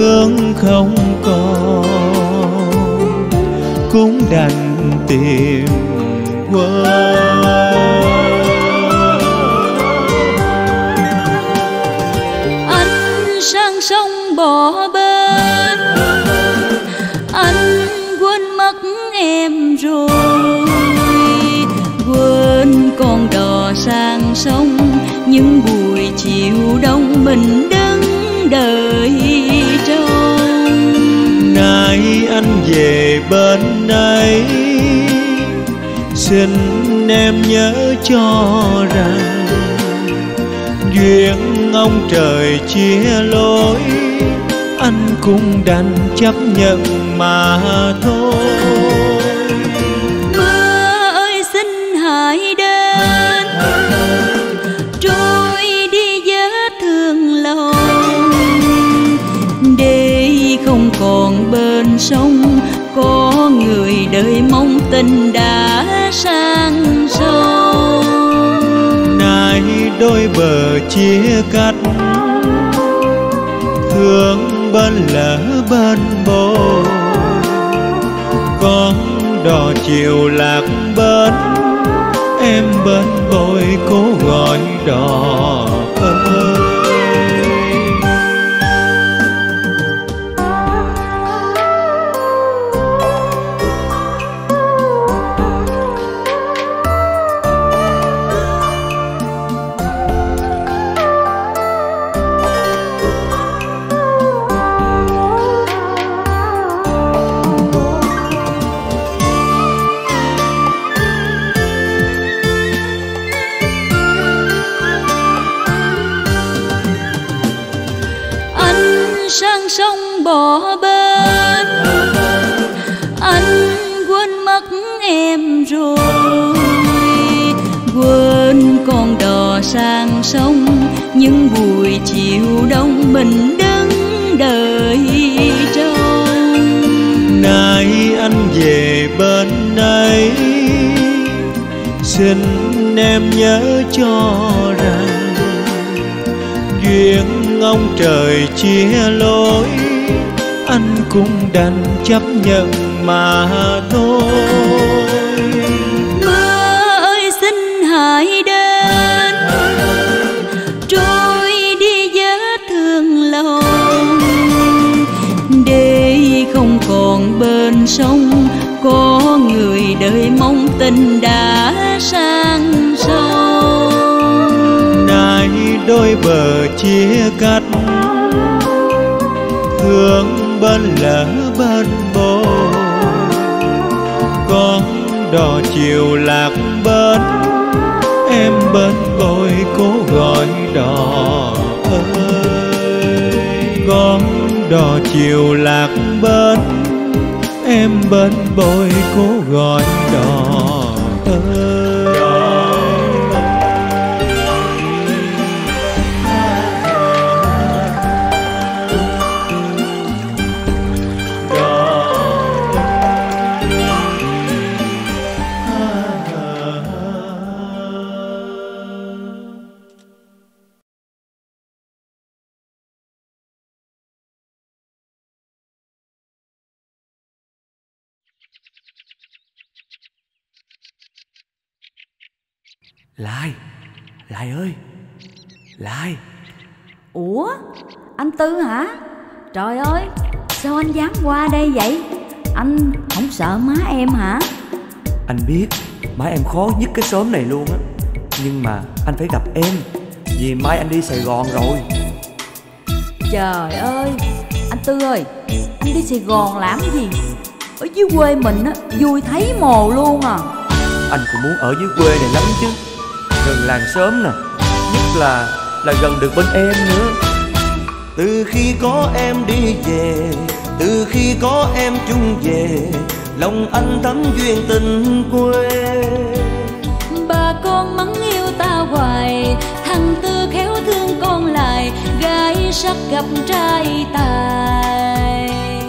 hương không còn, cũng đành tìm quên. Anh sang sông bỏ bên, anh quên mất em rồi, quên con đò sang sông. Những buổi chiều đông mình đứng đợi trông. Nay anh về bên ấy, xin em nhớ cho rằng duyên ông trời chia lối, anh cũng đành chấp nhận mà thôi. Mưa ơi xin hãy đến, trôi đi vết thương lòng, để không còn bên sông có người đợi mong tình đã sang sông. Nay đôi bờ chia cắt, thương bên lỡ bên bồi, con đò chiều lạc bến, em bên bồi cố gọi đò ơi. Sang sông bỏ bên, anh quên mất em rồi, quên con đò sang sông. Những buổi chiều đông mình đứng đợi trông. Nay anh về bên ấy, xin em nhớ cho rằng duyên ông trời chia lối, anh cũng đành chấp nhận mà thôi. Mưa ơi xin hãy đến, trôi đi vết thương lòng, để không còn bên sông có người đợi mong tình đã sang sông. Nay đôi bờ chia cắt, thương bên lỡ bên bồi, con đò chiều lạc bến, em bên bồi cố gọi đò ơi. Con đò chiều lạc bến, em bên bồi cố gọi đò ơi. Lại ơi, Lại. Ủa, anh Tư hả? Trời ơi, sao anh dám qua đây vậy? Anh không sợ má em hả? Anh biết má em khó nhất cái xóm này luôn á, nhưng mà anh phải gặp em, vì mai anh đi Sài Gòn rồi. Trời ơi, anh Tư ơi, anh đi Sài Gòn làm gì? Ở dưới quê mình á, vui thấy mồ luôn à. Anh cũng muốn ở dưới quê này lắm chứ, gần làng xóm nè, nhất là gần được bên em nữa. Từ khi có em đi về, từ khi có em chung về, lòng anh thắm duyên tình quê. Bà con mắng yêu ta hoài, thằng Tư khéo thương con lại, gái sắc gặp trai tài.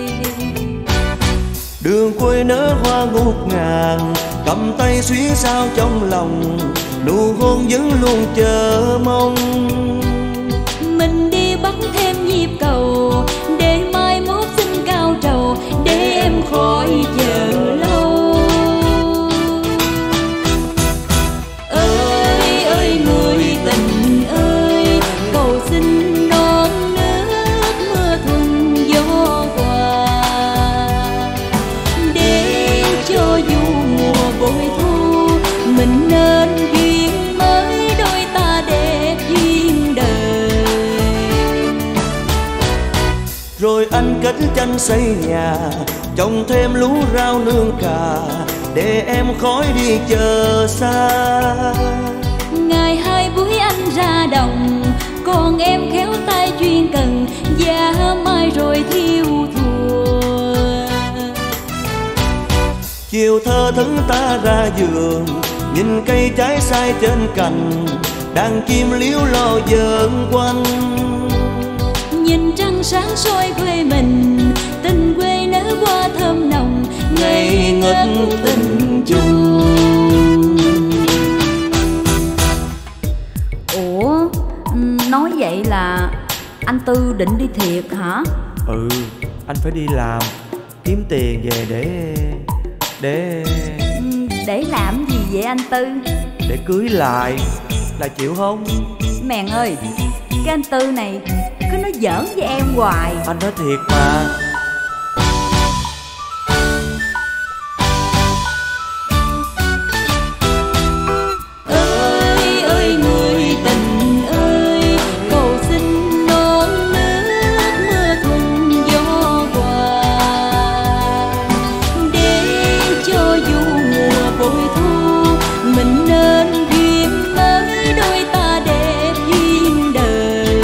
Đường quê nở hoa ngút ngàn, cầm tay xuyến sao trong lòng, nụ hôn vẫn luôn chờ mong. Mình đi bắt thêm nhịp cầu, để mai Rồi anh cất tranh xây nhà, trồng thêm lúa rau nương cà, để em khỏi đi chờ xa. Ngày hai buổi anh ra đồng, còn em khéo tay chuyên cần, và mai rồi thiêu thùa. Chiều thơ thẫn ta ra vườn, nhìn cây trái sai trên cành, đàn chim líu lo vờn quanh. Nhìn trăng sáng soi quê mình, tình quê nở hoa thơm nồng, ngây ngất tình chung. Ủa, nói vậy là anh Tư định đi thiệt hả? Ừ, anh phải đi làm, kiếm tiền về Để làm gì vậy anh Tư? để cưới lại, là chịu không? Mèn ơi, cái anh Tư này cứ nói giỡn với em hoài. Anh nói thiệt mà. Ơi ơi người tình ơi, cầu xin non nước mưa thuận gió qua, để cho dù mùa bội thu mình nên duyên mới, đôi ta đẹp duyên đời.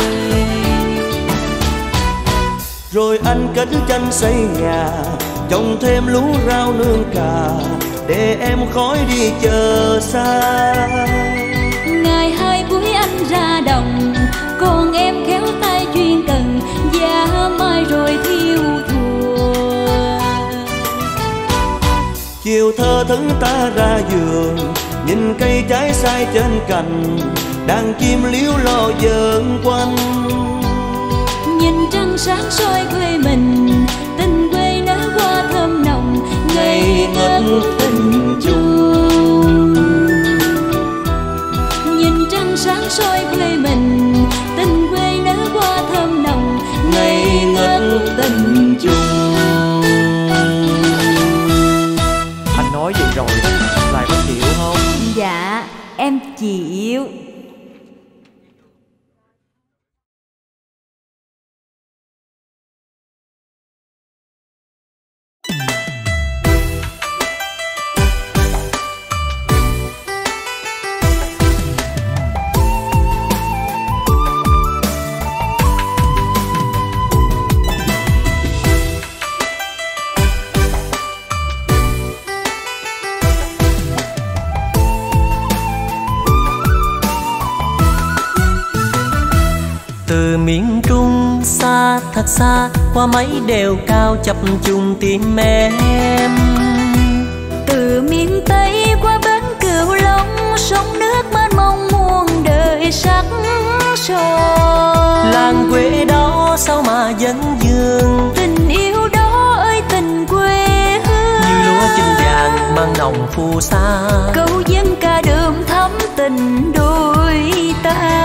Rồi anh cất tranh xây nhà, trồng thêm lúa rau nương cà, để em khỏi đi chờ xa. Ngày hai buổi anh ra đồng, còn em khéo tay chuyên cần, và mai rồi thiêu thùa. Chiều thơ thẫn ta ra vườn, nhìn cây trái sai trên cành, đàn chim líu lo vờn quanh. Nhìn trăng sáng soi quê mình, tình quê nở hoa thơm nồng, ngây ngất tình chung. Nhìn trăng sáng soi quê mình, tình quê nở hoa thơm nồng, ngây ngất tình chung. Anh nói vậy rồi, lại có chịu không? Dạ, em chịu. Từ miền Trung xa thật xa, qua mấy đèo cao chập trùng tim em. Từ miền Tây qua bến Cửu Long, sông nước mênh mông muôn đời sắc son. Làng quê đó sao mà dẫn dương, Tình yêu đó ơi tình quê hương, như lúa chín vàng mang nồng phù sa. câu dân ca đượm thắm tình đôi ta.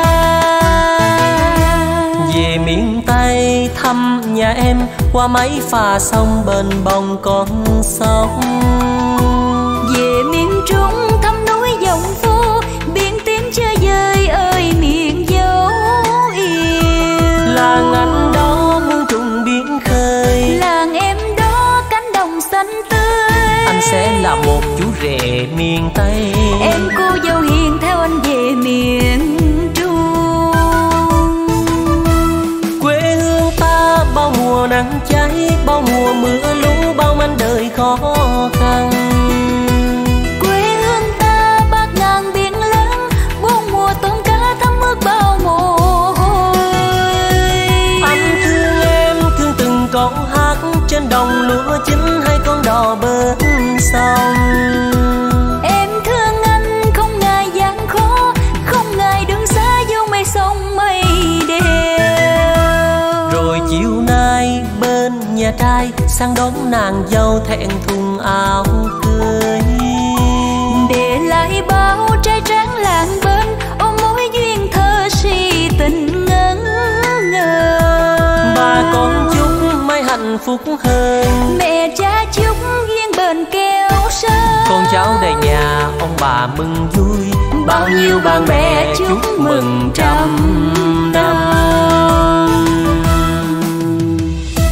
Về miền Tây thăm nhà em, qua mấy phà sông bên bồng con sông. Về miền Trung thăm núi dòng phố, biển tiếng chơi vơi ơi miền dấu yêu. Làng anh đó muôn trùng biển khơi, Làng em đó cánh đồng xanh tươi. anh sẽ là một chú rể miền Tây. Em cô dâu hiền theo anh về miền Trung. Quê hương ta bao mùa nắng cháy, bao mùa mưa lũ, bao manh đời khó khăn. Quê hương ta bát ngàn biển lớn, bốn mùa tôm cá thấm ướt bao mồ hôi. Anh thương em, thương từng con hát trên đồng lúa chín, hay con đò bên sông. Em thương anh không ngại gian khó, không ngại đường xa vô mây sông mây đèo. Rồi chiều nay bên nhà trai sang đón nàng dâu thẹn thùng áo cưới. Để lại bao trai tráng làng bên, ôm mối duyên thơ si tình ngẩn ngơ. Bà con chúc may hạnh phúc hơn, Mẹ cha chúc duyên bền keo sơn. con cháu đầy nhà ông bà mừng vui, bao nhiêu bạn bè chúc mừng trăm năm.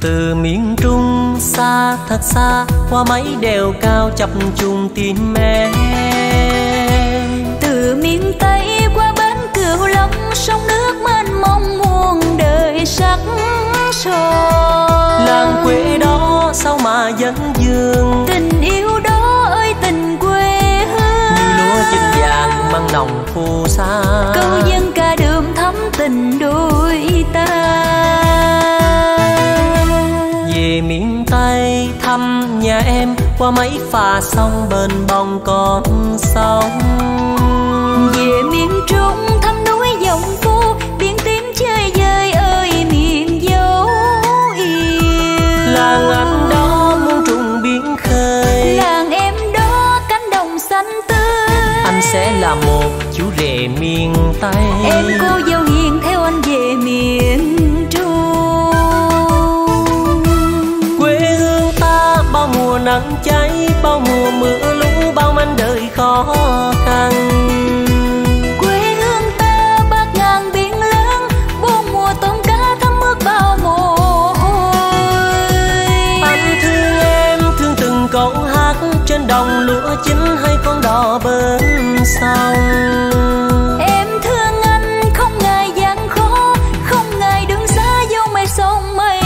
Từ miền Trung xa thật xa, qua mấy đèo cao chập trùng tim em. Từ miền Tây qua bến Cửu Long, sông nước mênh mông muôn đời sắc son. Làng quê đó sao mà dẫn dương, tình yêu đó ơi tình quê hương. như lúa chín vàng măng nồng phù sa, câu dân ca đượm thắm tình đôi ta. Về miền Tây thăm nhà em, qua mấy phà sông bên bồng con sông. Về miền Trung thăm núi Dòng Phu, biển tím chơi vơi ơi miền dấu yên. Làng anh đó muôn trùng biển khơi, làng em đó cánh đồng xanh tươi. anh sẽ là một chú rể miền Tây, em cô dâu hiền theo anh về miền Trung. quê hương ta bao mùa nắng cháy, bao mùa mưa lũ, bao manh đời khó khăn. Quê hương ta bát ngàn biển lớn, buôn mùa tôm cá thấm ướt bao mồ hôi. Anh thương em, thương từng câu hát trên đồng lúa chín hay con đò bên sông. Em thương anh không ngại gian khó, không ngại đường xa dấu mây sông mây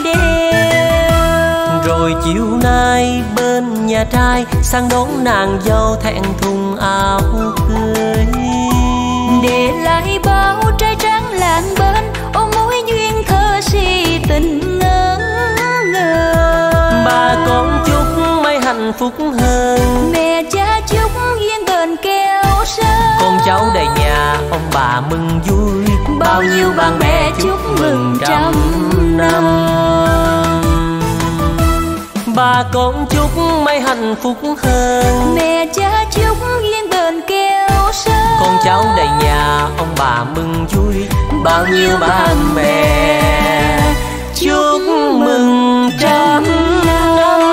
đèo. Rồi chiều nay bên nhà trai sang đón nàng dâu thẹn thùng áo cưới, để lại bao trai tráng làng bên, ôm mối duyên thơ si tình ngỡ ngơ. bà con chúc mấy hạnh phúc hơn, Mẹ cha chúc duyên bền keo sơn. con cháu đầy nhà ông bà mừng vui, bao nhiêu bạn bè chúc mừng trăm năm. Bà con chúc mấy hạnh phúc hơn, Mẹ cha chúc duyên bền keo sơn. con cháu đầy nhà ông bà mừng vui, bao nhiêu bạn bè chúc mừng trăm năm.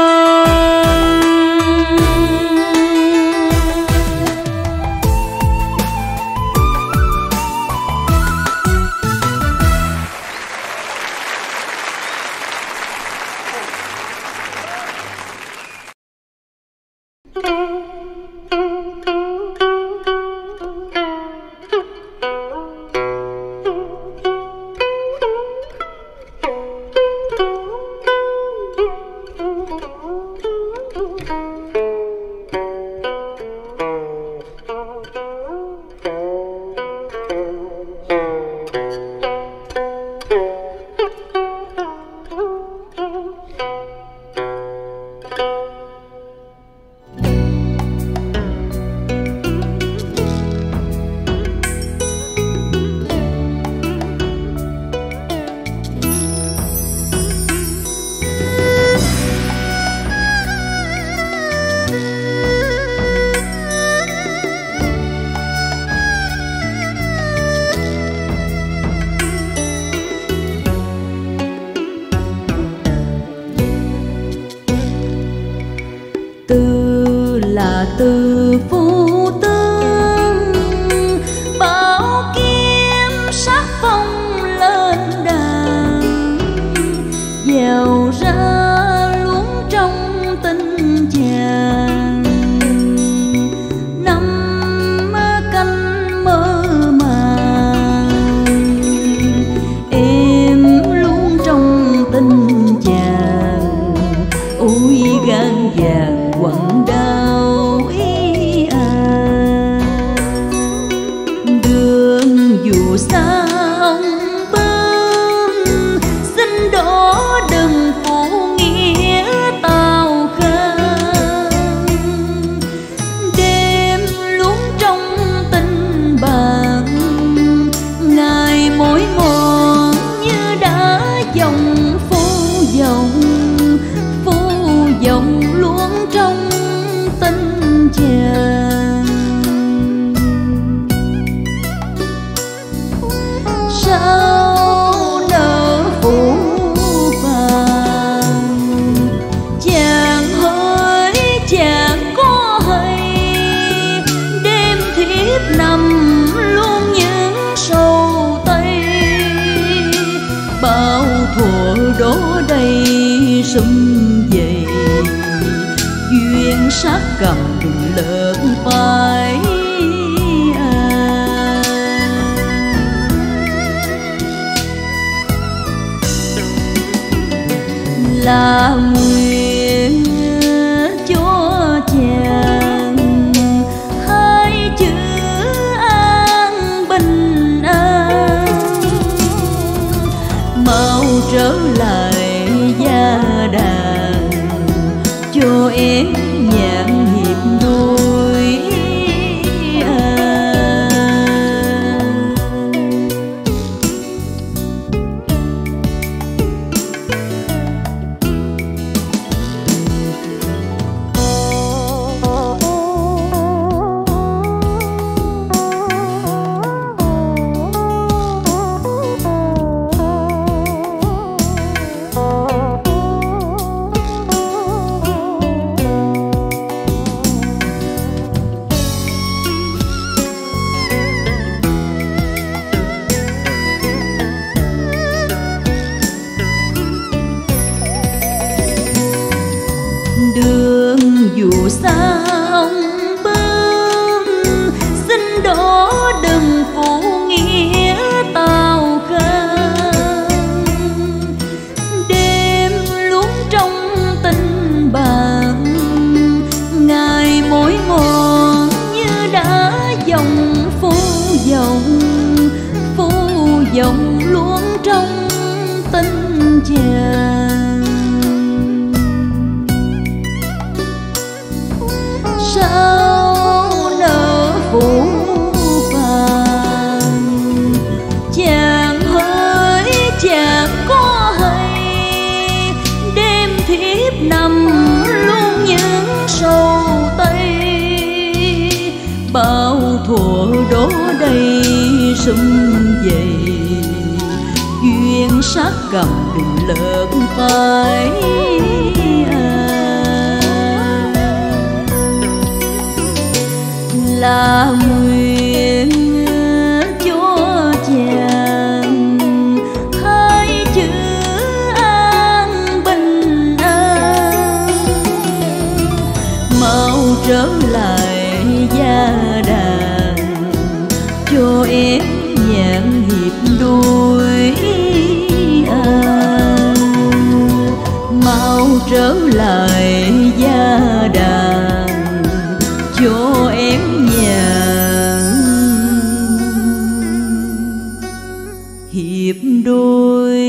từ phu tương bảo kiếm sắc phong lên đàn dèo ra luống trong tình chàng năm canh mơ màng em luôn trong tình chàng ôi gan vàng quặn đau ý à. sum vầy, duyên sắc cầm đừng lợn phai. Là nguyện cho chàng hai chữ an bình an, mau trở lại gia đàn cho em nhạn hiệp đôi. Đường dù xa ông bướm, xin đổ đừng phụ nghĩa tao khăn. Đêm luôn trong tình bạn, ngày mỗi mòn như đã dòng phù dòng luôn trong tình chàng. Sao nỡ phủ phàng, chàng hỡi chàng có hay, đêm thiếp nằm luôn những sầu tây. Bao thuở đổ đầy sum vầy, duyên sắc cầm đừng lợn phai. Là nguyện cho chàng hai chữ an bình an, mau trở lại gia đàn cho em nhạn hiệp đôi. Mau trở lại gia đàn cho em hiệp đôi.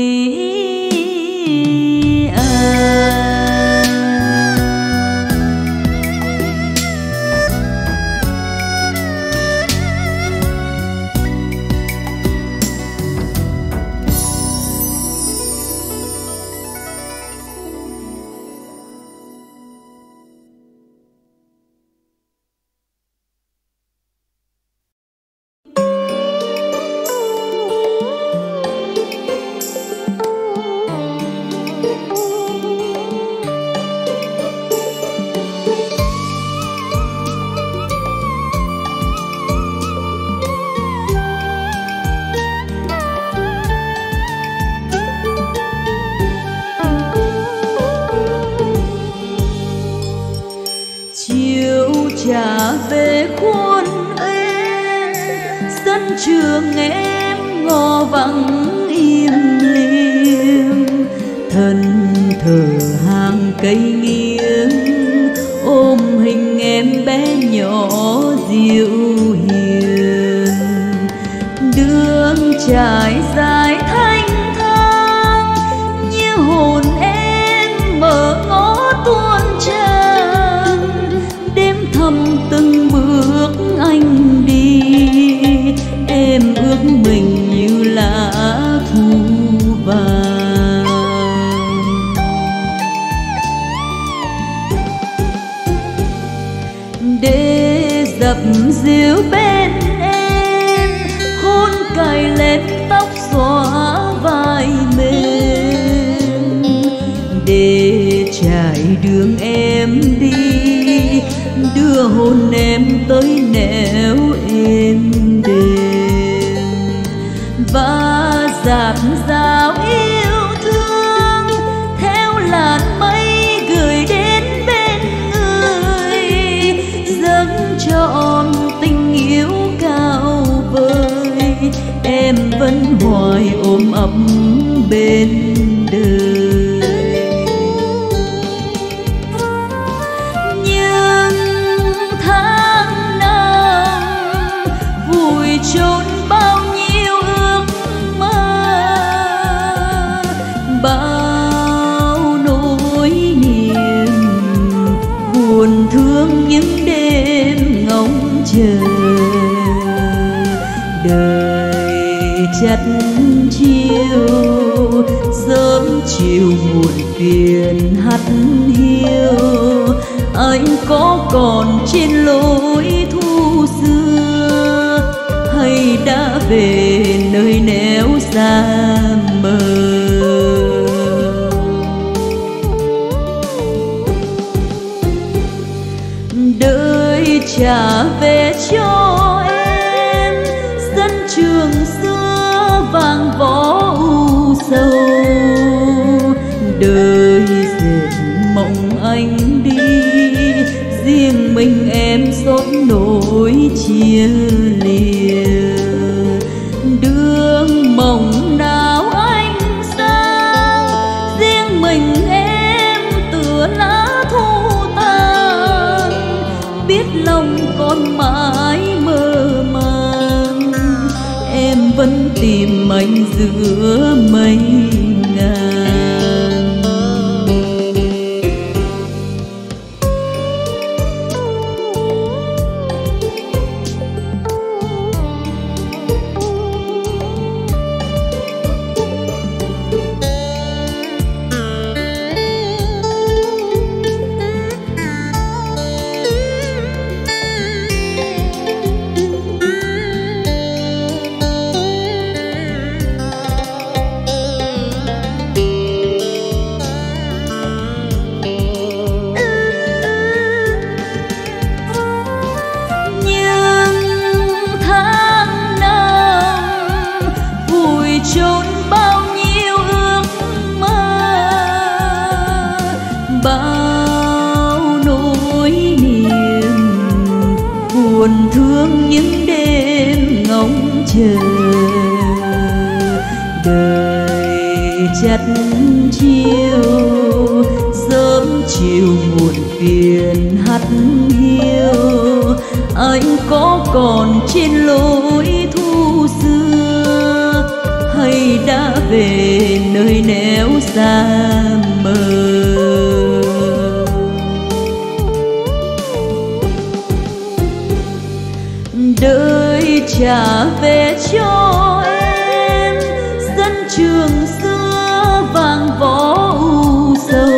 Trả về khuôn em, sân trường em ngò vắng im lìm. Thân thờ hàng cây nghiêng, ôm hình em bé nhỏ dịu hiền. Đường trải dài thanh thang, như hồn em mở ngõ tuôn tràn. Đêm thầm từng bước anh đi, em ước mình như lá thu vàng. Để dập dìu bên em, hôn cài lên tóc xõa vai mềm. Để trải đường em đi, đưa hôn em tới nẻo êm đềm. Và dạt dào yêu thương theo làn em vẫn hoài ôm ấp bên đời. Nhưng tháng năm vùi chôn bao nhiêu ước mơ, bao nỗi niềm buồn thương những đêm ngóng chờ. Đời chắt chiều sớm chiều muộn phiền hắt hiu, anh có còn trên lối thu xưa hay đã về nơi nẻo xa mờ. Đời trả về cho em sân trường xưa vàng võ u sầu. Đời dệt mộng anh đi, riêng mình em xót nỗi chia lìa. Đường mộng nào anh sang, riêng mình em tựa lá thu tàn. Biết lòng còn mãi mơ màng, em vẫn tìm anh giữa mây ngàn. Chôn bao nhiêu ước mơ, bao nỗi niềm buồn thương những đêm ngóng chờ. Đời chắt chiều sớm chiều muộn phiền hắt hiu, anh có còn trên lối thu xưa hay đã về nơi nẻo xa mờ. Đời trả về cho em sân trường xưa vàng võ u sầu.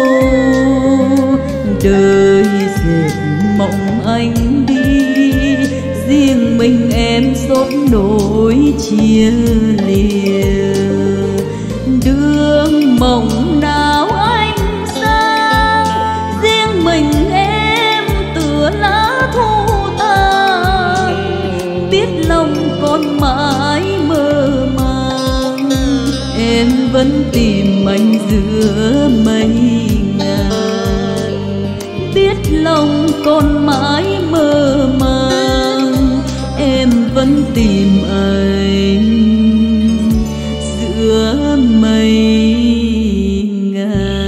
Đời dệt mộng anh đi, riêng mình em xót nỗi chia lìa. Đường mộng nào anh sang, riêng mình em tựa lá thu tàn. Biết lòng còn mãi mơ màng, em vẫn tìm anh giữa mây ngàn. Biết lòng còn mãi mơ màng, em vẫn tìm anh giữa mây ngàn.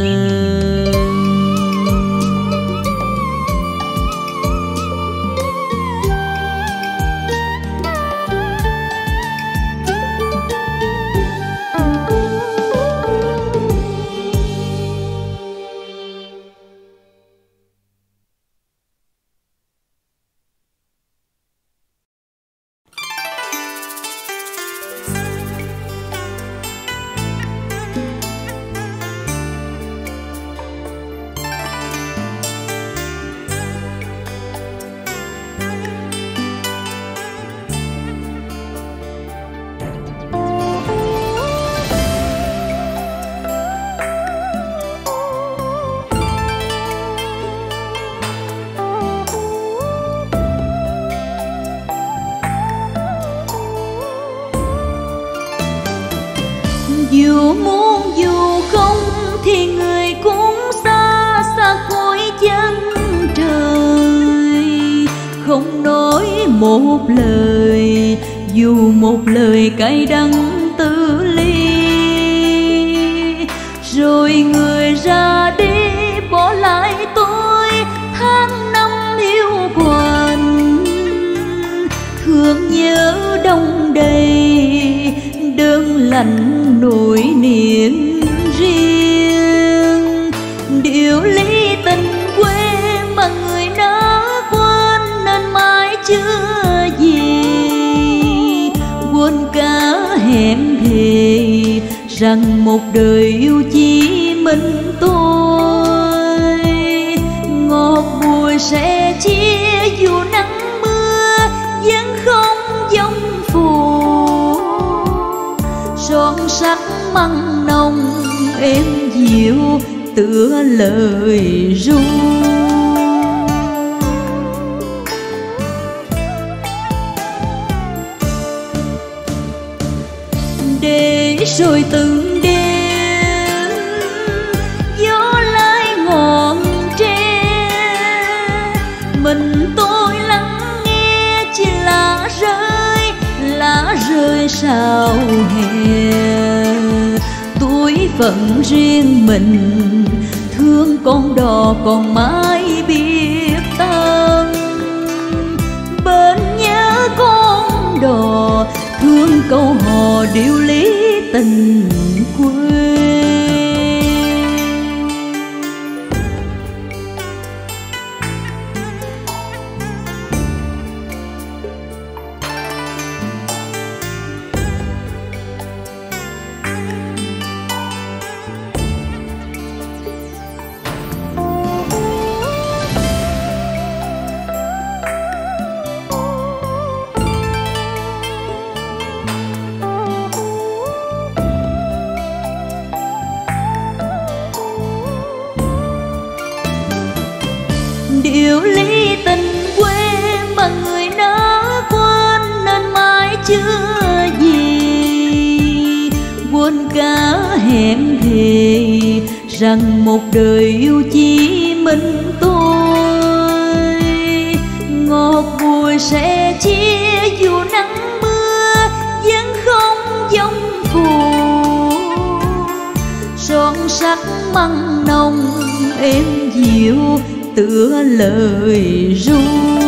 Dù muốn dù không thì người cũng xa xa cuối chân trời, không nói một lời dù một lời cay đắng từ ly. Rồi người ra đi bỏ lại tôi tháng năm hiu quạnh, thương nhớ đông đầy đơn lạnh nỗi niềm riêng. Điều lý tình quê mà người đã quên nên mãi chưa gì, quên cả hẹn thề rằng một đời yêu chỉ mình tôi. Ngọt bùi sẽ chia dù nắng mưa vẫn không giông phù, son sắc măng nồng êm dịu tựa lời ru. Để rồi từng đêm gió lái ngọn tre, mình tôi lắng nghe chỉ lá rơi sao hè. Tuổi phận riêng mình thương con đò còn mãi biết tan, bên nhớ con đò thương câu hò điệu lý tình quê. Điều lý tình quê mà người đã quên nên mãi chưa gì, quên cả hẹn thề rằng một đời yêu chỉ mình tôi. Ngọt bùi sẽ chia dù nắng mưa vẫn không giông phù, son sắc măng nồng êm dịu tựa lời ru.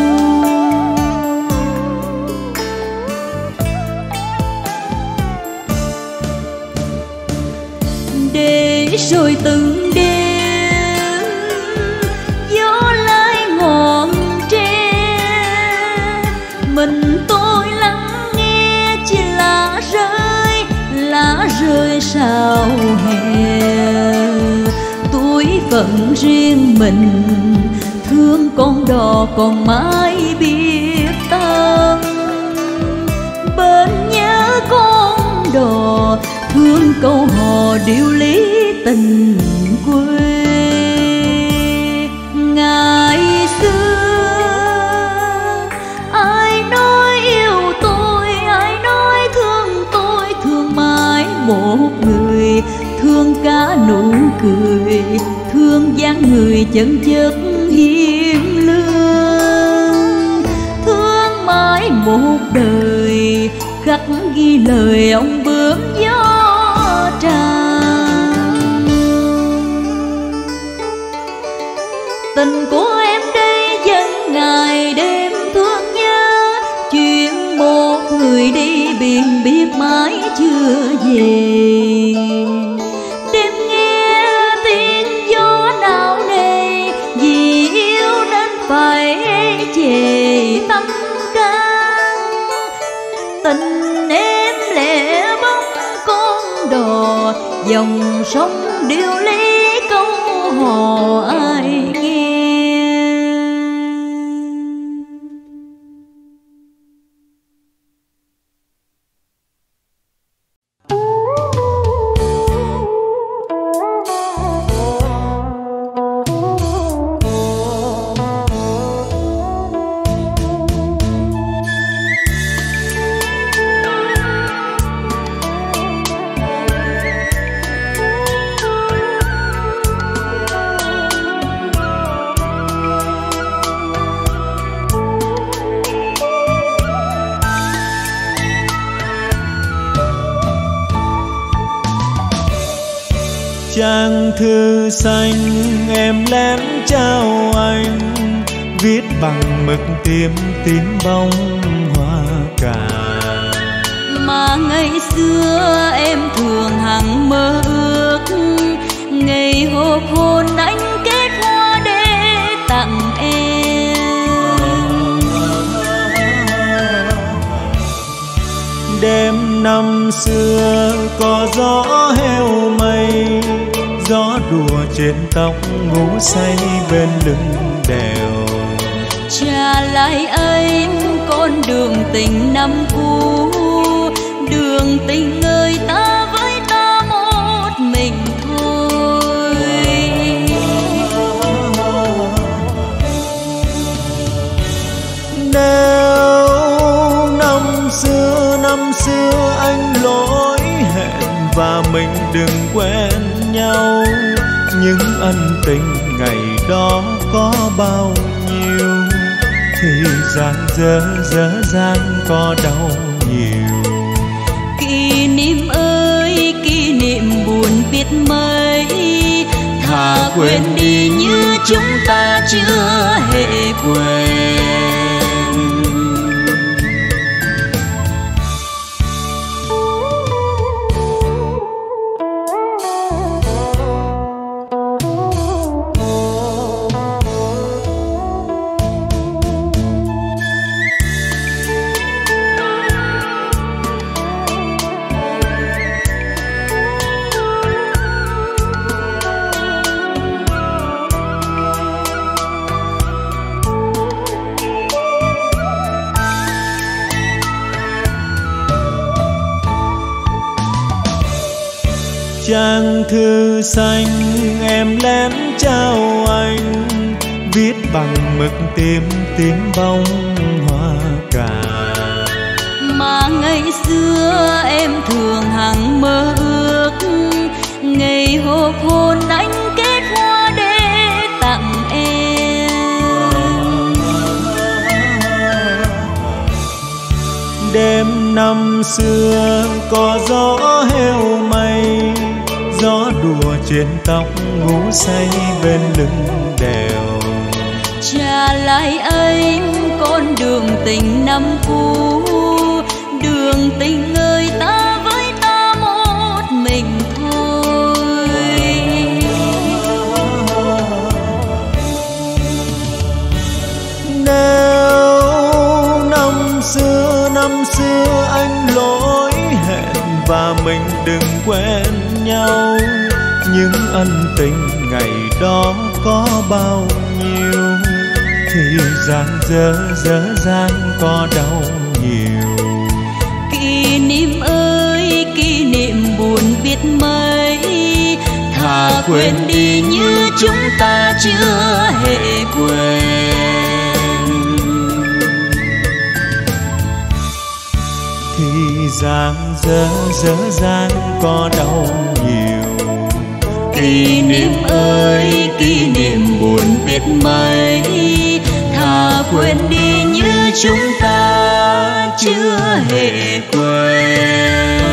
Để rồi từng đêm gió lái ngọn tre, mình tôi lắng nghe chỉ lá rơi sao hè. Tuổi phận riêng mình thương con đò còn mãi biết tan, bên nhớ con đò thương câu hò điệu lý tình quê. Ngày xưa ai nói yêu tôi, ai nói thương tôi, thương mãi một người, thương cả nụ cười, thương dáng người chân chất hiền lương. Thương mãi một đời khắc ghi lời ông bướm gió tràn. Tình của em đây vẫn ngày đêm thương nhớ, chuyện một người đi biển biết mãi chưa về. Đêm nghe tiếng gió não nề, vì yêu nên phải chề tâm can. Tình em lẻ bóng con đò, dòng sông điệu lý câu hò ai nghe. Trang thư xanh em lén trao anh, viết bằng mực tím tím bông hoa cà. Mà ngày xưa em thường hằng mơ ước, ngày hộp hôn anh kết hoa để tặng em. Đêm năm xưa có gió heo mây, gió đùa trên tóc ngủ say bên lưng đèo. Trả lại anh con đường tình năm cũ, đường tình người ta với ta một mình thôi. Nếu năm xưa anh lỗi hẹn và mình đừng quen nhau, những ân tình ngày đó có bao nhiêu, thì dang dở dang có đau nhiều. Kỷ niệm ơi kỷ niệm buồn biết mấy, thà quên đi như chúng ta chưa hề quên. Trang thư xanh em lén trao anh, viết bằng mực tím tím bông hoa cà. Mà ngày xưa em thường hằng mơ ước, ngày hộp hôn anh kết hoa để tặng em. Đêm năm xưa có gió heo mây, gió đùa trên tóc ngủ say bên lưng đèo. Trả lại anh con đường tình năm cũ, đường tình người ta với ta một mình thôi. Nếu năm xưa anh lỗi hẹn và mình đừng quen nhau, những ân tình ngày đó có bao nhiêu, thì dang dở dang có đau nhiều. Kỷ niệm ơi kỷ niệm buồn biết mấy, thà quên đi như chúng ta chưa hề quên. Thì dang dở dang có đau nhiều. Kỷ niệm ơi kỷ niệm buồn biết mấy, thà quên đi như chúng ta chưa hề quên.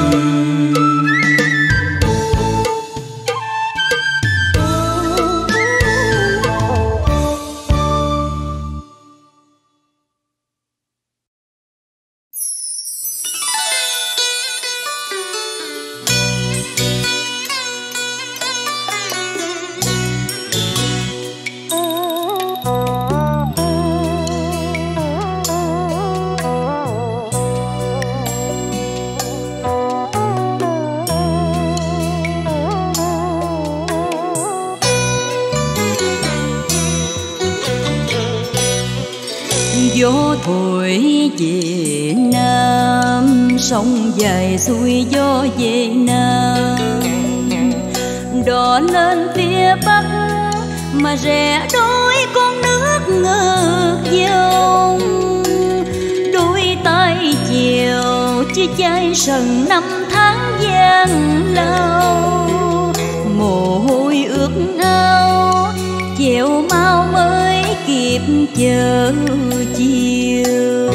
Gió thổi về Nam, sông dài xuôi gió về Nam. Đò lên phía Bắc mà rẽ đôi con nước ngược dòng. Đôi tay chiều chia chai sần năm tháng gian lao. Mồ hôi ướt áo chiều mau mới kịp chờ chiều.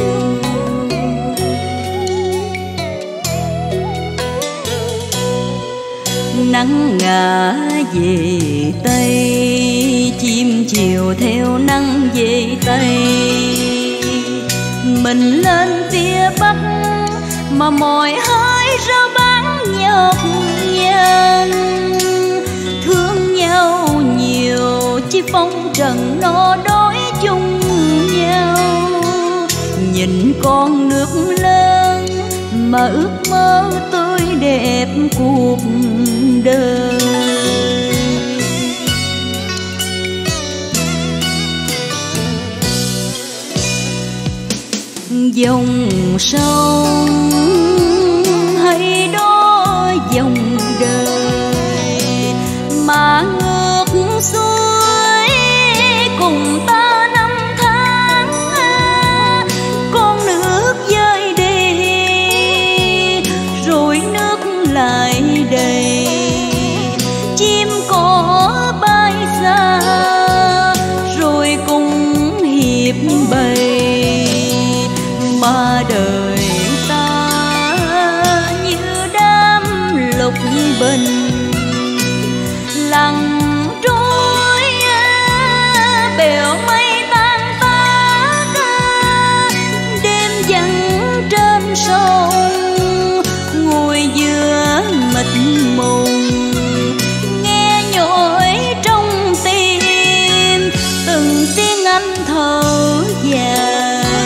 Nắng ngả về Tây, chim chiều theo nắng về Tây. Mình lên phía Bắc mà mỏi hơi rao bán nhọc nhằn. Thương nhau nhiều chỉ phong trần no đói chung nhau. Nhìn con nước lớn mà ước mơ tươi đẹp cuộc đời. Dòng sông hay đó dòng đời mà ngược xuôi cùng ta năm tháng. Con nước rơi đi rồi nước lại đầy, chim cỏ bay xa rồi cùng hiệp bầy. Mà đời ta như đám lục bình lặng trôi bèo mây tan tác. Đêm vắng trên sông ngồi giữa mịt mùng, nghe nhói trong tim từng tiếng anh thở dài.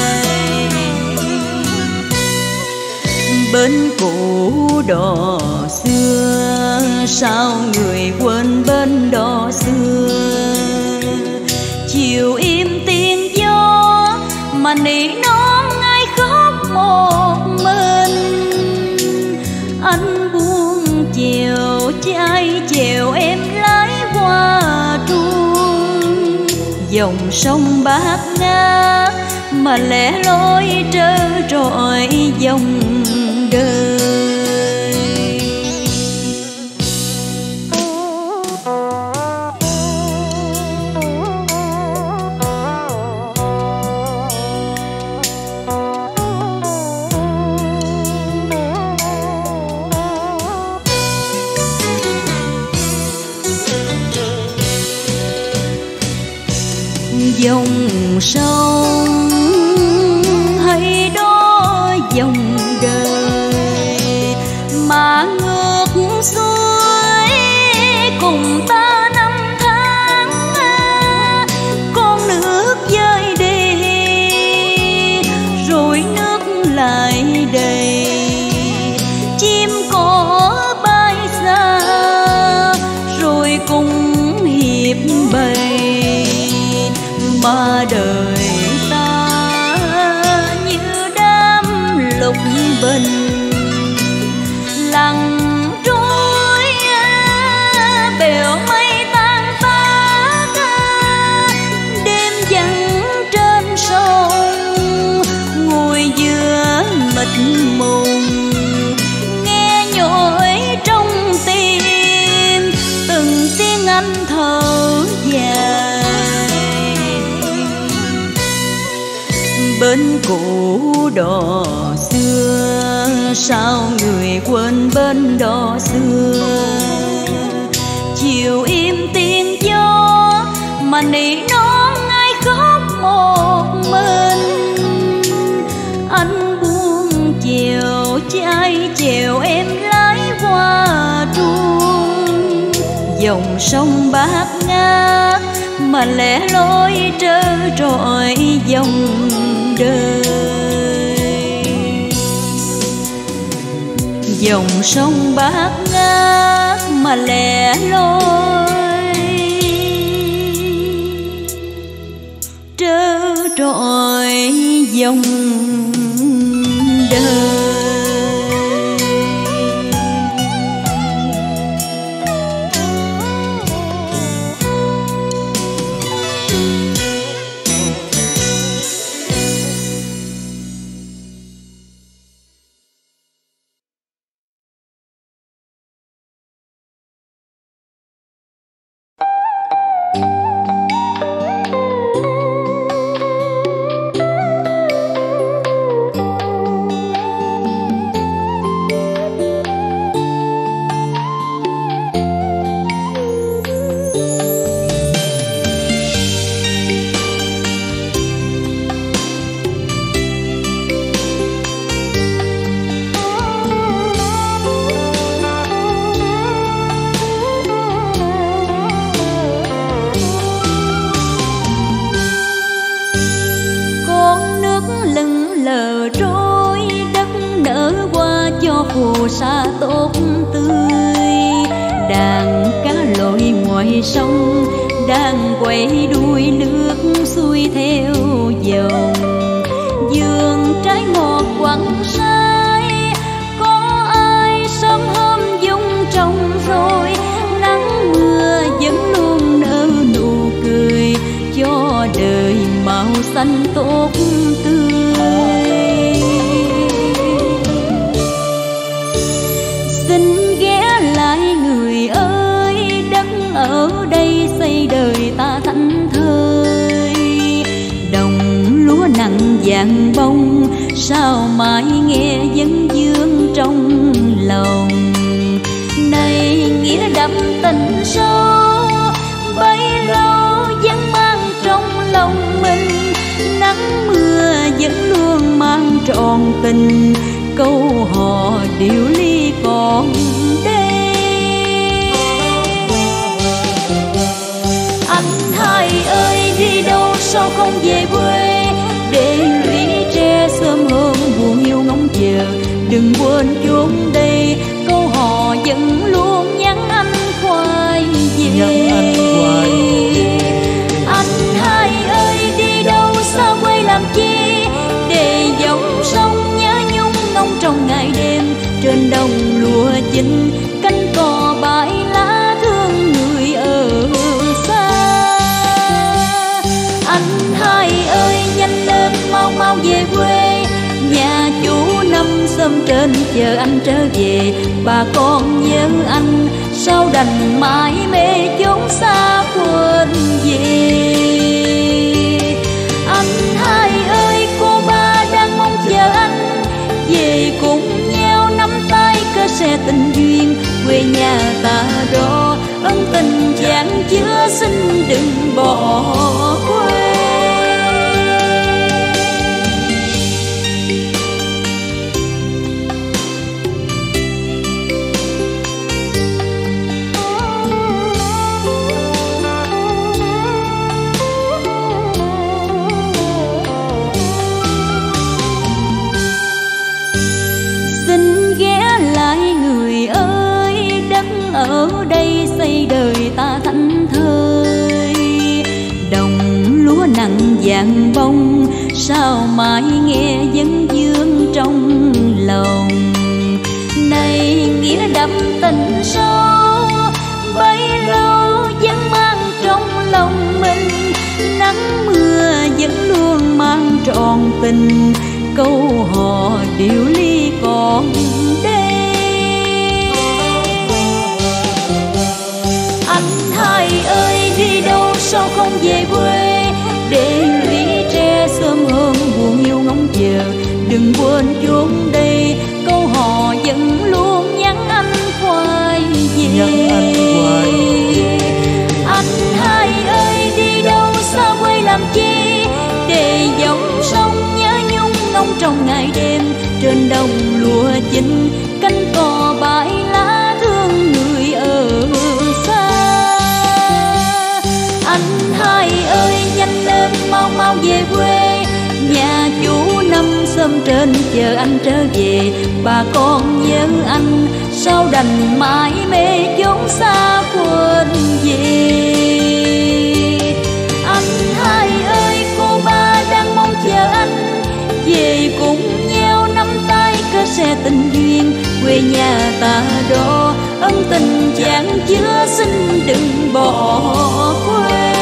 Bên cũ đò xưa sao người quên bên đò xưa. Chiều im tiếng gió mà nỉ non ai khóc một mình. Anh buông chèo chứ ai chèo em lái qua truông. Dòng sông bát ngát mà lẻ loi trơ trọi dòng đời. Dòng sông hay đó dòng đời mà ngược xuôi cùng ta năm tháng. Con nước rơi đi rồi nước lại đầy, chim cỏ bay xa rồi cùng hiệp bầy. Mà đời ta như đám lục bình lặng trôi bèo mây tan tác. Đêm vắng trên sông ngồi giữa mịt mùng, nghe nhói trong tim từng tiếng anh thở dài. Bên cũ đò xưa sao người quên bên đò xưa. Chiều im tiếng gió mà nỉ non ai khóc một mình. Anh buông chèo chứ ai chèo em lái qua truông. Dòng sông bát ngát mà lẻ loi trơ trọi dòng đời. Dòng sông bát ngát mà lẻ loi trơ trọi dòng đời. sa tốt tươi. Đàn cá lội ngoài sông đang quay đuôi nước xuôi theo dòng. Vườn trái ngọt quặng sai, có ai sớm hôm dung trồng rồi. Nắng mưa vẫn luôn nở nụ cười, cho đời màu xanh tốt tươi. Xin ghé lại người ơi, đất ở đây xây đời ta thảnh thơi. Đồng lúa nặng vàng bông, sao mãi nghe vấn vương trong lòng. Này nghĩa đậm tình sâu, bấy lâu vẫn mang trong lòng mình. Nắng mưa vẫn luôn mang trọn tình, câu hò điệu ly còn đây. Anh hai ơi đi đâu sao không về quê, để lũy tre sớm hôm buồn hiu ngóng chờ. Đừng quên chốn đây, câu hò vẫn luôn nhắn anh khoai về. Anh hai ơi đi đâu sao quê làm chi, để dòng sông nhớ nhung ngóng trong ngày đêm. Trên đồng lúa chín cánh cò bãi lá, thương người ở xa. Anh hai ơi nhanh lên mau mau về quê, nhà chủ năm xóm trên chờ anh trở về. Bà con nhớ anh sao đành mãi mê chốn xa quên về. Anh hai ơi cô ba đang mong chờ anh về cùng nhau, nắm tay cơ xe tình duyên. Quê nhà ta đó ân tình chan chứa, xin đừng bỏ quê. Ở đây xây đời ta thảnh thơi. Đồng lúa nặng vàng bông, sao mãi nghe vấn vương trong lòng. Này nghĩa đậm tình sâu, bấy lâu vẫn mang trong lòng mình. Nắng mưa vẫn luôn mang trọn tình, câu hò điệu ly còn đây. Anh hai ơi đi đâu sao không về quê, để lũy tre sớm hôm buồn hiu ngóng chờ. Đừng quên chốn đây, câu hò vẫn luôn nhắn anh khoai về. Anh hai ơi đi đâu sao quê làm chi, để dòng sông nhớ nhung ngóng trong ngày đêm. Trên đồng lúa chín cánh cò bãi lá, thương người ở xa. Anh hai ơi nhanh lên mau mau về quê, nhà chủ năm xóm trên chờ anh trở về. Bà con nhớ anh sao đành mãi mê chốn xa quên về. Anh hai ơi cô ba đang mong chờ anh về cùng nhau, nắm tay cơ xe tình duyên. Quê nhà ta đó ân tình chan chứa, xin đừng bỏ quê.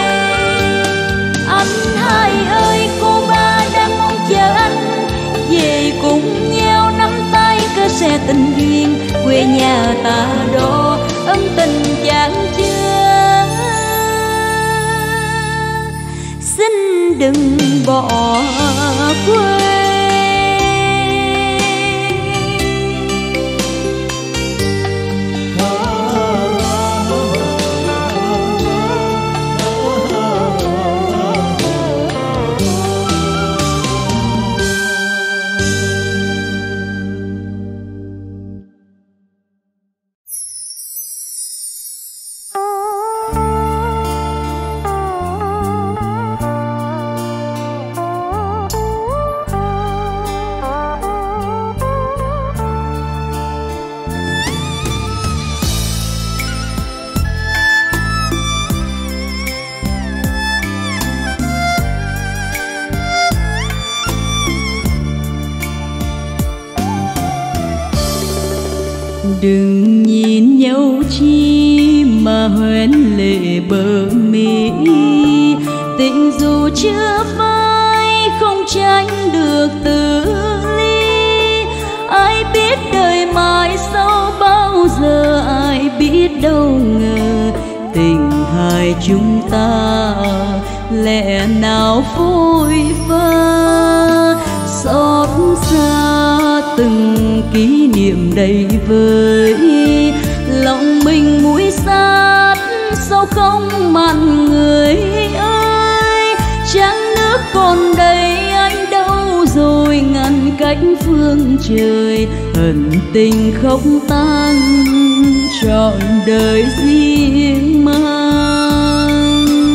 Anh hai ơi cô ba đang mong chờ anh về cùng nhau, nắm tay cơ xe tình duyên. Quê nhà ta đó ân tình chan chứa, xin đừng bỏ quê. Đừng nhìn nhau chi mà hoen lệ bờ mi, tình dù chưa phai không tránh được từ ly. Ai biết đời mai sau bao giờ, ai biết đâu ngờ tình hai chúng ta lẽ nào phôi pha. Xót xa từng kỷ niệm đầy vơi, lòng mình mũi sát sao không mặn người ơi. Trăng nước còn đây anh đâu rồi, ngăn cách phương trời ẩn tình không tan trọn đời riêng mang.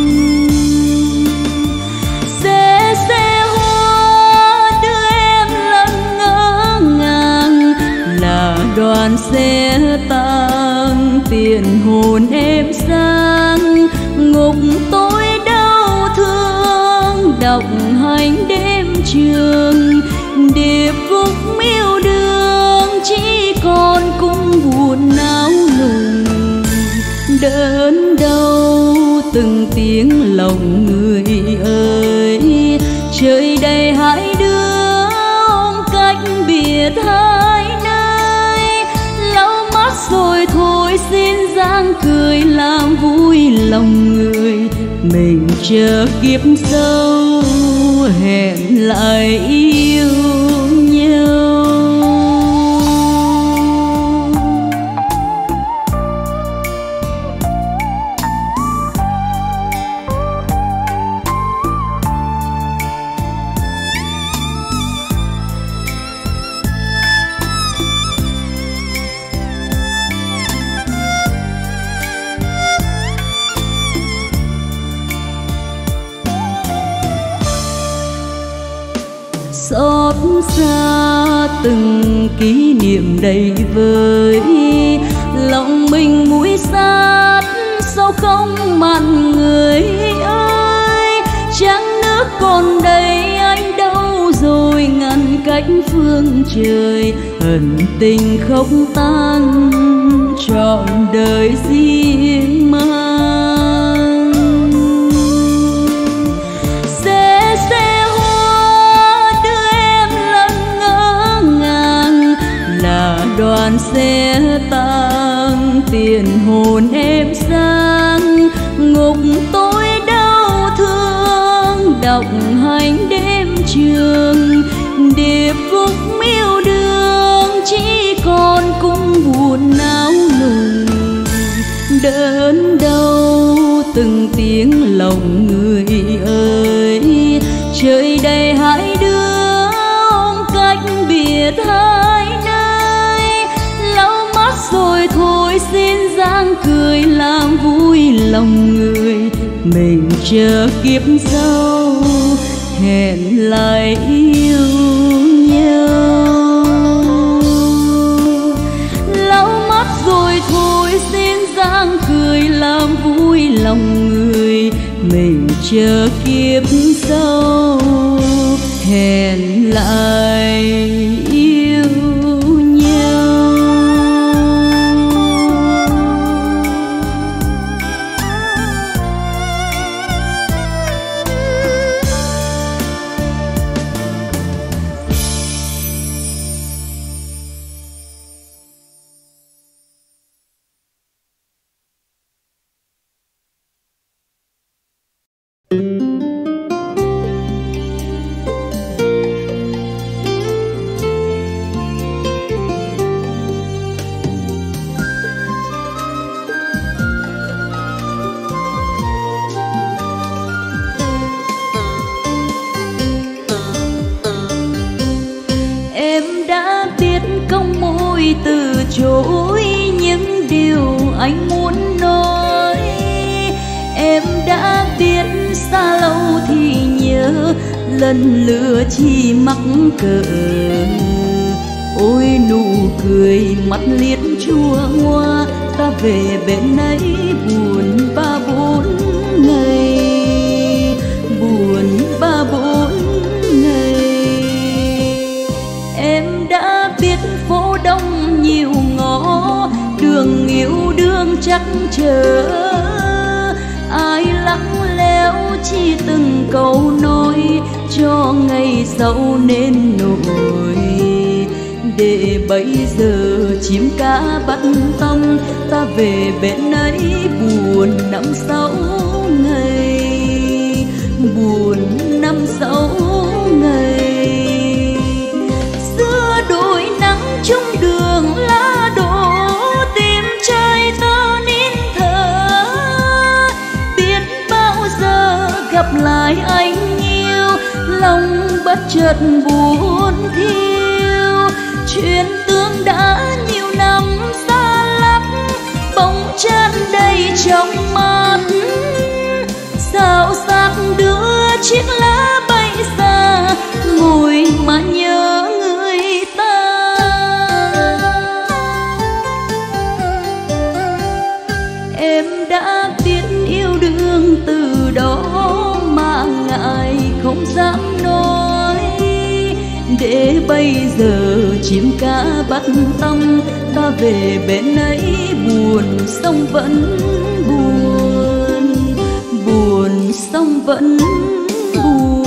Xe hoa đưa em lần ngỡ ngàng, là đoàn xe tang tiền hồn em sang. Ngục tôi đau thương đọc hành đêm trường, điệp khúc miêu đường chỉ còn cung buồn não nùng. Đớn đau từng tiếng lòng người ơi, trời đầy hai đứa ôm cách biệt hai nơi. Lau mắt rồi thôi xin giang cười làm vui lòng người, mình chờ kiếp sau hẹn lại yêu nhau. Xót xa từng kỷ niệm đầy vơi, lòng mình mũi sát sao không mặn người ơi. Trăng nước còn đây anh đâu rồi, ngăn cách phương trời ẩn tình không tan trọn đời riêng mang. Xe hoa đưa em lần ngỡ ngàng, là đoàn xe tang tiền hồn em sang. Ngục tôi đau thương đọc hành đêm trường, điệp khúc miêu đường chỉ còn cung buồn não nùng. Đớn đau từng tiếng lòng người ơi, trời đầy hai đứa ôm cách biệt hai nơi. Lau mắt rồi thôi xin giang cười làm vui lòng người, mình chờ kiếp sau hẹn lại yêu nhau. Lau mắt rồi thôi xin giang cười làm vui lòng người, mình chờ kiếp sau hẹn lại yêu nhau. Từ chối những điều anh muốn nói. Em đã biết xa lâu thì nhớ, lần lửa chỉ mắc cỡ. Ôi nụ cười mắt liếc chua ngoa, ta về bên ấy buồn ba bốn ngày, buồn ba bốn ngày. Em đã biết phố đông nhiều ngõ, chắc chờ. Ai lặng lẽo chỉ từng câu nói cho ngày sau nên nổi. Để bây giờ chim cá bắt tâm, ta về bên ấy buồn năm sáu ngày, buồn năm sáu ngày. Giữa đôi nắng trong đường lá đổ, tim trai ta nín thở. Biết bao giờ gặp lại anh yêu, lòng bất chợt buồn thiêu. Chuyện tương đã nhiều năm xa lắc, bóng tràn đầy trong mắt. Sao xác đưa chiếc lá bay xa, ngồi mà nhớ người ta. Em đã biết yêu đương từ đó mà ngại không dám nói. Để bây giờ chim cá bắt tâm, ta về bên ấy buồn sông vẫn buồn, buồn sông vẫn buồn.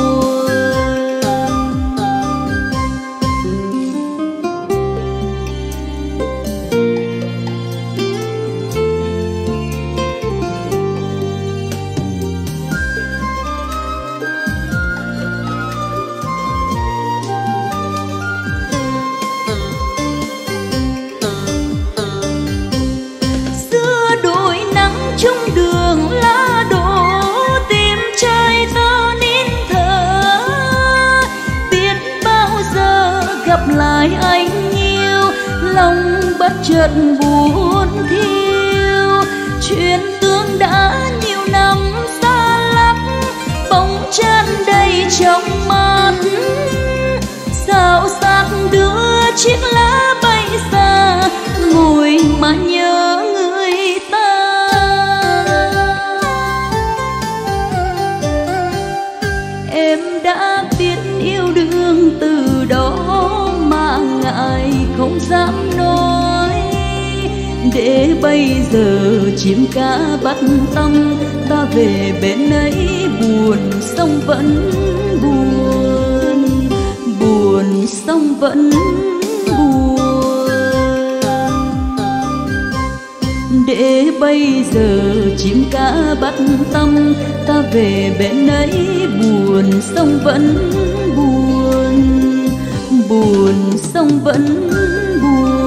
Trong đường lá đổ, tim trai ta nín thở. Biết bao giờ gặp lại anh yêu, lòng bất chợt buồn thiêu. Chuyện tương đã nhiều năm xa lắc, bóng tràn đầy trong mắt. Sao xác đưa chiếc lá bay xa, ngồi mà nhớ người ta. Em đã biết yêu đương từ đó mà ngại không dám nói. Để bây giờ chim cá bắt tâm, ta về bên ấy buồn sông vẫn buồn, buồn sông vẫn buồn. Để bây giờ chim cá bắt tâm, ta về bên ấy buồn sông vẫn buồn, buồn sông vẫn buồn.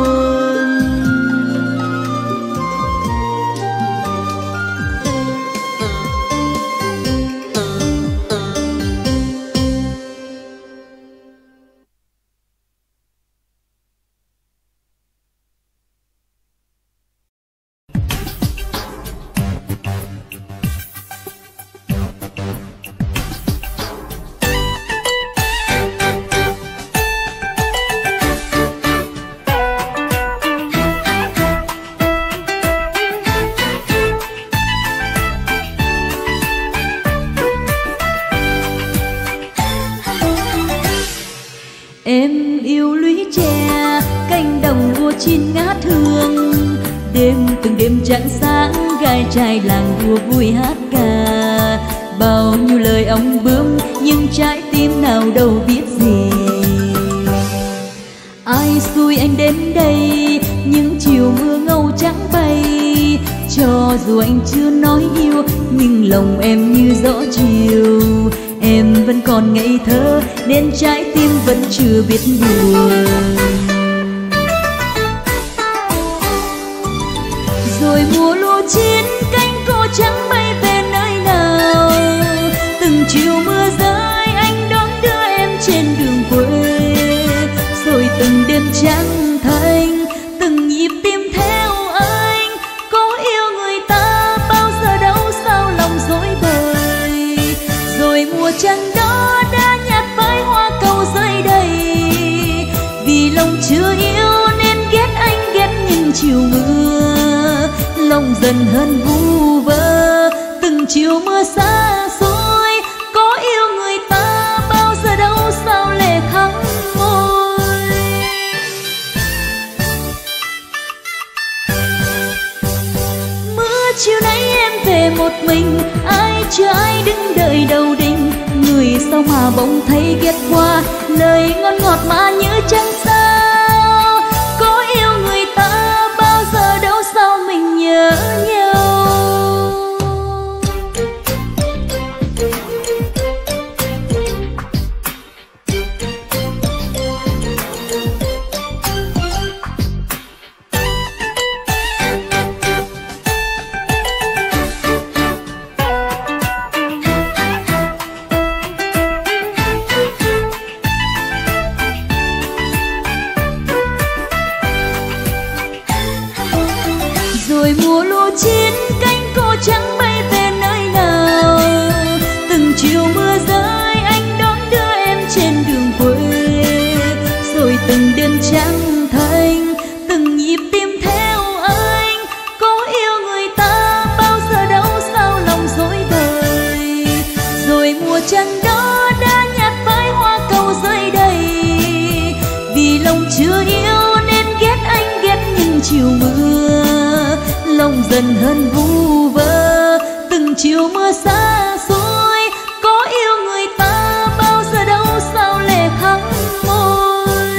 Em yêu lũy tre, cánh đồng lúa chín ngát hương. Đêm từng đêm trăng sáng, gái trai làng đua vui hát ca. Bao nhiêu lời ong bướm, nhưng trái tim nào đâu biết gì. Ai xui anh đến đây, những chiều mưa ngâu trắng bay. Cho dù anh chưa nói yêu, nhưng lòng em như gió chiều. Em vẫn còn ngây thơ, nên trái tim vẫn chưa biết buồn. Rồi mùa lúa chín, cánh cò trắng bay về nơi nào. Từng chiều mưa rơi, anh đón đưa em trên đường quê. Rồi từng đêm trắng thanh, từng nhịp tim theo anh. Có yêu người ta bao giờ đâu, sao lòng dối bời. Rồi mùa trăng đó đã nhạt phai hoa cầu rơi đầy. Vì lòng chưa yêu nên ghét anh, ghét những chiều mưa. Lòng dần hơn vu vơ, từng chiều mưa xa xôi. Có yêu người ta bao giờ đâu, sao lệ thắm môi. một mình, ai chờ ai đứng đợi đầu đình. Người sao mà bỗng thấy ghét qua, lời ngon ngọt mà như chẳng sao. Có yêu người ta bao giờ đâu sao mình nhớ nhau. Rồi mùa lúa chín cánh cô trắng bay về nơi nào. Từng chiều mưa rơi anh đón đưa em trên đường quê. Rồi từng đêm trắng thanh, từng nhịp tim theo anh. Có yêu người ta bao giờ đâu sao lòng dối bời. Rồi mùa trăng đó đã nhạt phai hoa cầu rơi đầy. Vì lòng chưa yêu nên ghét anh ghét những chiều mưa. Lòng dần hơn vu vơ từng chiều mưa xa xôi. Có yêu người ta bao giờ đâu sao lệ khắc môi.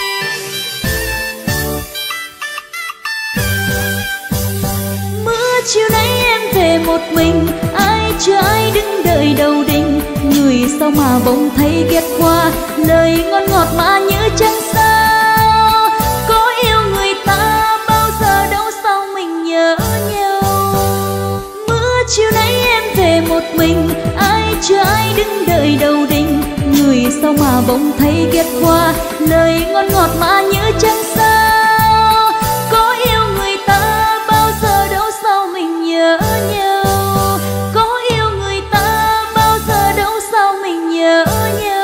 Mưa chiều nay em về một mình, ai chờ ai đứng đợi đầu đình. Người sao mà bỗng thấy ghét qua, lời ngon ngọt mà như chẳng sao. Có yêu người ta bao giờ đâu sao mình nhớ nhau. Mưa chiều nay em về một mình, ai chờ ai đứng đợi đầu đình. Người sao mà bỗng thấy ghét qua, lời ngon ngọt mà như chẳng sao. Có yêu người ta bao giờ đâu sao mình nhớ nhau. Có yêu người ta bao giờ đâu sao mình nhớ nhau.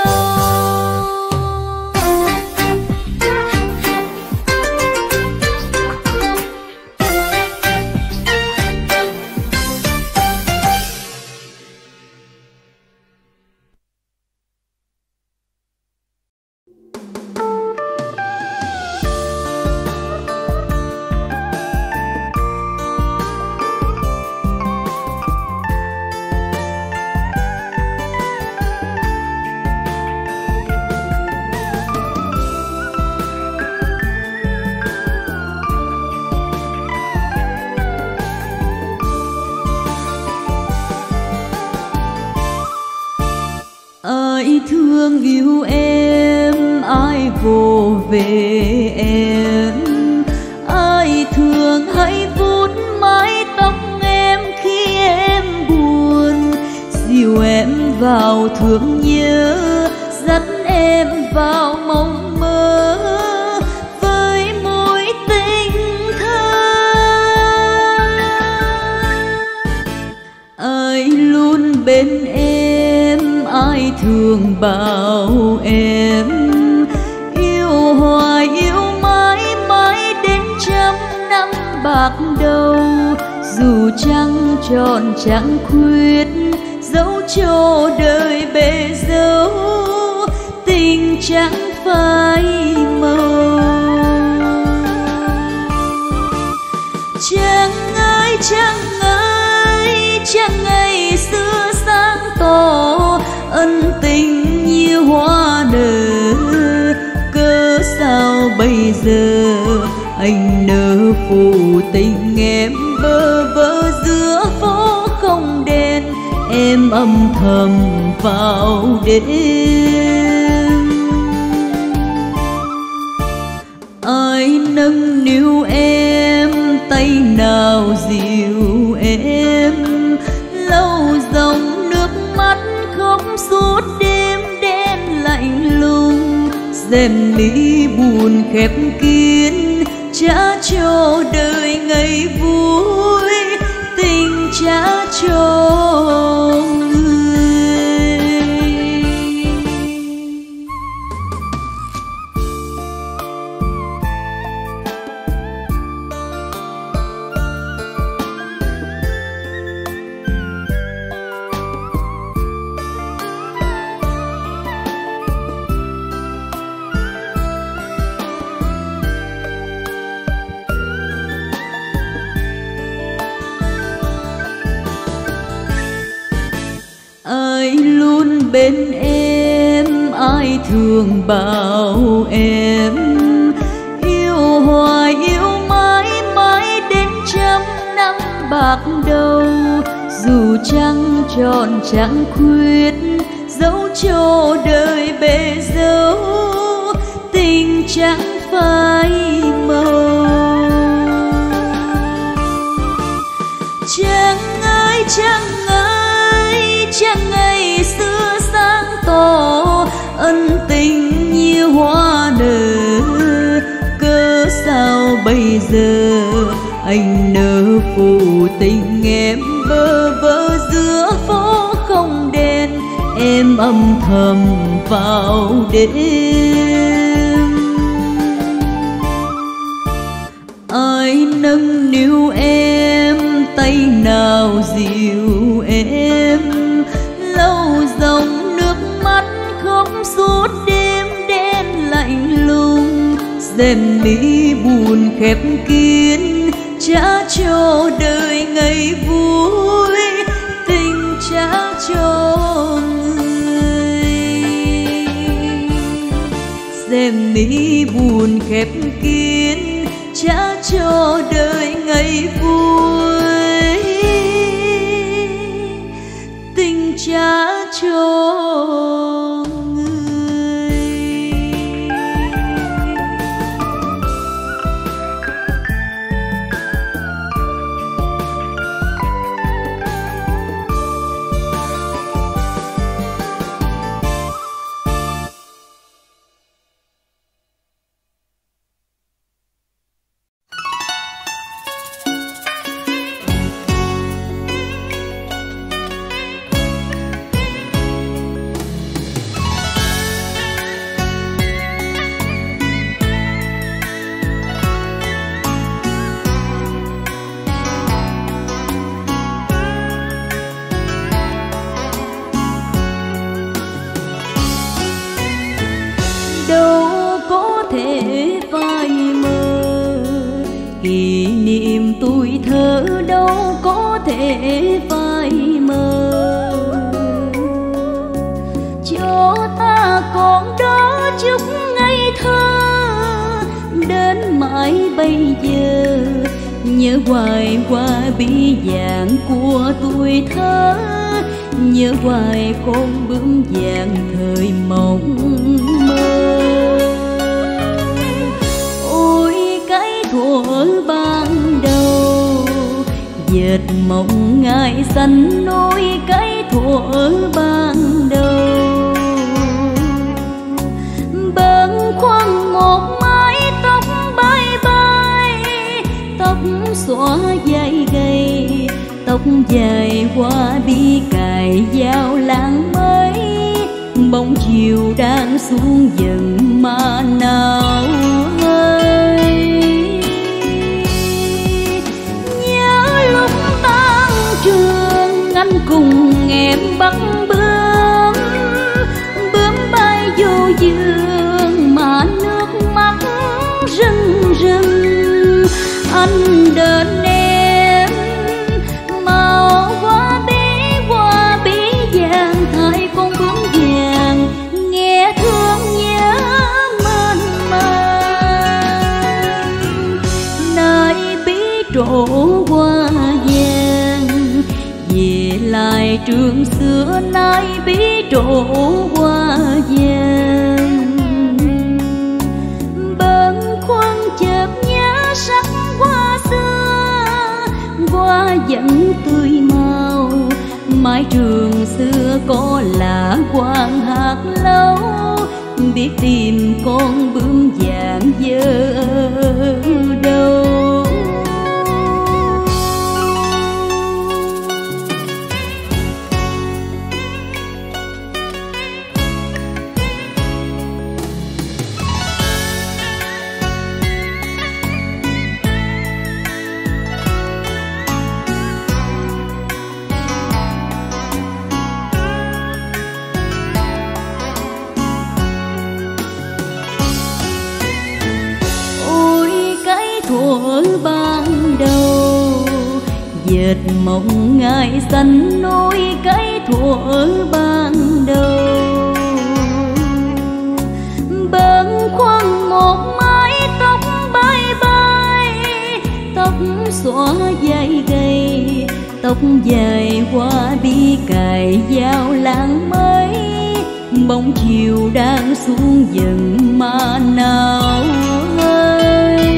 Ai thương yêu em, ai vô về em. Ai thương hãy vuốt mái tóc em khi em buồn. Dìu em vào thương nhớ, dắt em vào mộng mơ. Với mối tình thơ, ai luôn bên em, ai thương bảo em. Yêu hoài yêu mãi mãi đến trăm năm bạc đầu. Dù trăng tròn trăng khuyết, dẫu cho đời bể dâu. Tình chẳng phai màu. Trăng ơi trăng ơi, trăng ngày xưa sáng tỏ. Ân tình như hoa nở, cớ sao bây giờ anh nỡ phụ tình em bơ vơ giữa phố không đèn. Em âm thầm vào đêm. Ai nâng niu em, tay nào dịu em. Lâu dòng nước mắt khóc suốt đêm đen lạnh lùng. Rèm ly buồn khép kín, trả cho đời ngày vui. Tình trả cho người. bên em, ai thường bảo em yêu hoài yêu mãi mãi đến trăm năm bạc đầu. Dù trăng tròn trăng khuyết dẫu cho đời bể dâu, tình chẳng phai màu. Trăng ơi trăng ơi, trăng ngày xưa sáng tỏ, ân tình như hoa nở. Cớ sao bây giờ anh nỡ phụ tình em bơ vơ giữa phố không đèn, em âm thầm vào đêm. Ai nâng niu em, tay nào dịu em, lâu dòng nước mắt khóc suốt đêm đen lạnh lùng. Rèm mi buồn khép kín trả cho đời ngày vui, tình trả cho người. Rèm mi buồn khép kín trả cho đời ngày vui, tình trả cho tuổi thơ đâu có thể phai mờ. Cho ta còn đó chút ngây thơ đến mãi bây giờ, nhớ hoài qua bi vàng của tuổi thơ, nhớ hoài con bướm vàng thời mộng mơ. Ôi cái thuở ban đầu dệt mộng ngài xanh, nối cái thuở ban đầu bâng khuâng một mái tóc bay bay, tóc xõa dài gầy, tóc dài qua bi cài vào làng mây. Bóng chiều đang xuống dần mà nào ơi, nhớ lúc tan trường anh cùng em bắt bướm, bướm bay vô vườn mà nước mắt rưng rưng. Anh đến em màu hoa bí vàng, thay con bướm vàng nghe thương nhớ mênh mang. Nơi bí trổ hoa vàng về lại trường xưa, nay bí trổ hoa vàng bâng khuâng chợt nhớ sắc hoa xưa. Hoa vẫn tươi màu, mái trường xưa có là quang hạt lâu, biết tìm con bướm vàng giờ ở đâu. Thuở ban đầu dệt mộng ngài xanh, nối cái thuở ban đầu. Bâng khuâng một mái tóc bay bay, tóc xõa dây gầy, tóc dài qua bi cài vào làng mây. Bóng chiều đang xuống dần mà nào ơi.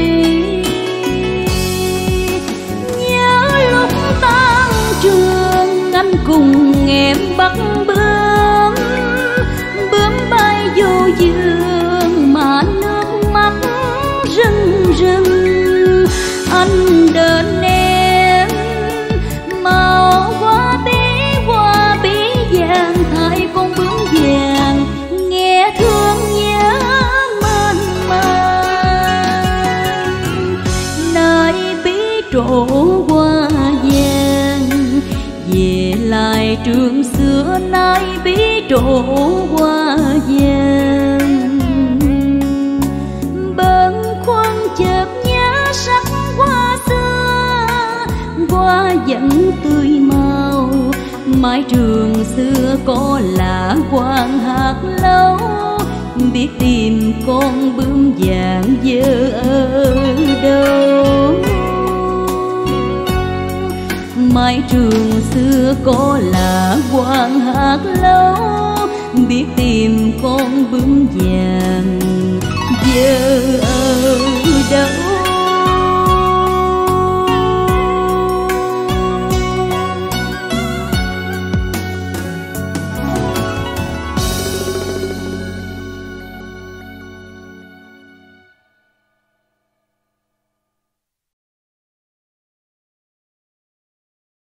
Nhớ lúc tan trường anh cùng em bắt bướm, bướm bay vô vườn mà nước mắt rưng rưng. Anh đến em màu hoa bí vàng thay con bướm vàng, nghe thương nhớ mênh mang. Nơi bí trổ hoa vàng, về lại trường xưa nay bí trổ hoa vàng. Bâng khuâng chợt nhớ sắc hoa xưa, hoa vẫn tươi màu. Mái trường xưa có là quang hạt lâu, biết tìm con bướm vàng giờ ở đâu. Mái trường xưa có là quang hạt lâu, biết tìm con bướm vàng giờ ở